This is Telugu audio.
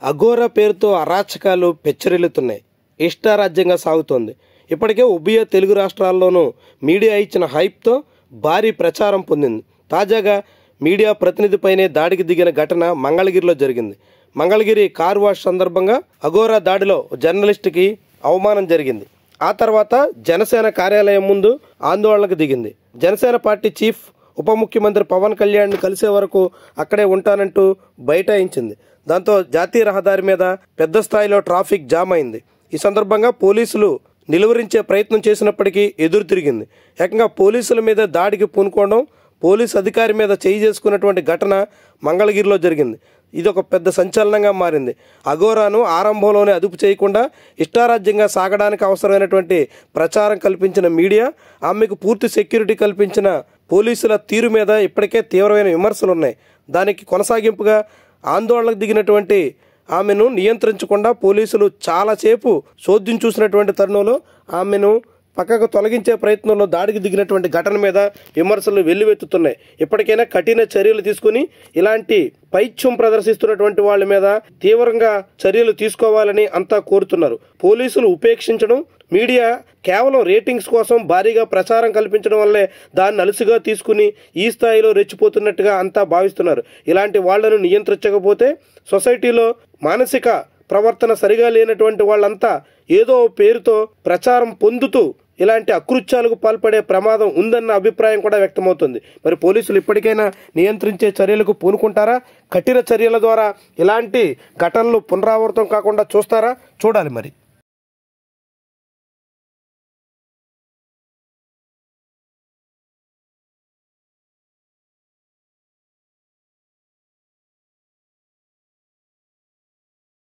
అఘోరా పేరుతో అరాచకాలు పెచ్చరిల్లుతున్నాయి. ఇష్టారాజ్యంగా సాగుతోంది. ఇప్పటికే ఉభయ తెలుగు రాష్ట్రాల్లోనూ మీడియా ఇచ్చిన హైప్తో భారీ ప్రచారం పొందింది. తాజాగా మీడియా ప్రతినిధిపైనే దాడికి దిగిన ఘటన మంగళగిరిలో జరిగింది. మంగళగిరి కార్ వాష్ సందర్భంగా అఘోరా దాడిలో జర్నలిస్టుకి అవమానం జరిగింది. ఆ తర్వాత జనసేన కార్యాలయం ముందు ఆందోళనకు దిగింది. జనసేన పార్టీ చీఫ్ ఉప ముఖ్యమంత్రి పవన్ కళ్యాణ్ని కలిసే వరకు అక్కడే ఉంటానంటూ బైఠాయించింది. దాంతో జాతీయ రహదారి మీద పెద్ద స్థాయిలో ట్రాఫిక్ జామ్ అయింది. ఈ సందర్భంగా పోలీసులు నిలువరించే ప్రయత్నం చేసినప్పటికీ ఎదురు తిరిగింది. ఏకంగా పోలీసుల మీద దాడికి పూనుకోవడం, పోలీసు అధికారి మీద చేయి చేసుకున్నటువంటి ఘటన మంగళగిరిలో జరిగింది. ఇది ఒక పెద్ద సంచలనంగా మారింది. అఘోరాను ఆరంభంలోనే అదుపు చేయకుండా ఇష్టారాజ్యంగా సాగడానికి అవసరమైనటువంటి ప్రచారం కల్పించిన మీడియా, ఆమెకు పూర్తి సెక్యూరిటీ కల్పించిన పోలీసుల తీరు మీద ఇప్పటికే తీవ్రమైన విమర్శలు ఉన్నాయి. దానికి కొనసాగింపుగా ఆందోళనకు దిగినటువంటి ఆమెను నియంత్రించకుండా పోలీసులు చాలాసేపు చోద్యం చూసినటువంటి తరుణంలో ఆమెను పక్కకు తొలగించే ప్రయత్నంలో దాడికి దిగినటువంటి ఘటన మీద విమర్శలు వెల్లువెత్తుతున్నాయి. ఇప్పటికైనా కఠిన చర్యలు తీసుకుని ఇలాంటి పైత్యం ప్రదర్శిస్తున్నటువంటి వాళ్ళ మీద తీవ్రంగా చర్యలు తీసుకోవాలని అంతా కోరుతున్నారు. పోలీసులు ఉపేక్షించడం, మీడియా కేవలం రేటింగ్స్ కోసం భారీగా ప్రచారం కల్పించడం వల్లే దాన్ని అలుసుగా తీసుకుని ఈ స్థాయిలో రెచ్చిపోతున్నట్టుగా అంతా భావిస్తున్నారు. ఇలాంటి వాళ్లను నియంత్రించకపోతే సొసైటీలో మానసిక ప్రవర్తన సరిగా లేనటువంటి వాళ్ళంతా ఏదో పేరుతో ప్రచారం పొందుతూ ఇలాంటి అకృత్యాలకు పాల్పడే ప్రమాదం ఉందన్న అభిప్రాయం కూడా వ్యక్తమవుతుంది. మరి పోలీసులు ఇప్పటికైనా నియంత్రించే చర్యలకు పూనుకుంటారా? కఠిన చర్యల ద్వారా ఇలాంటి ఘటనలు పునరావృతం కాకుండా చూస్తారా? చూడాలి మరి.